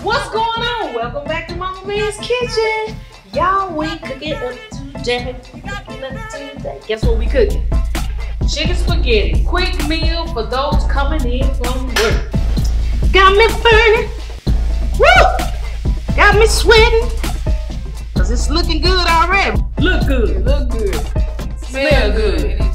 What's going on? Welcome back to Mama Mann's Kitchen. Y'all, we cooking up today. Guess what we cooking? Chicken spaghetti. Quick meal for those coming in from work. Got me burning. Woo! Got me sweating. Cause it's looking good already. Look good. Smell good.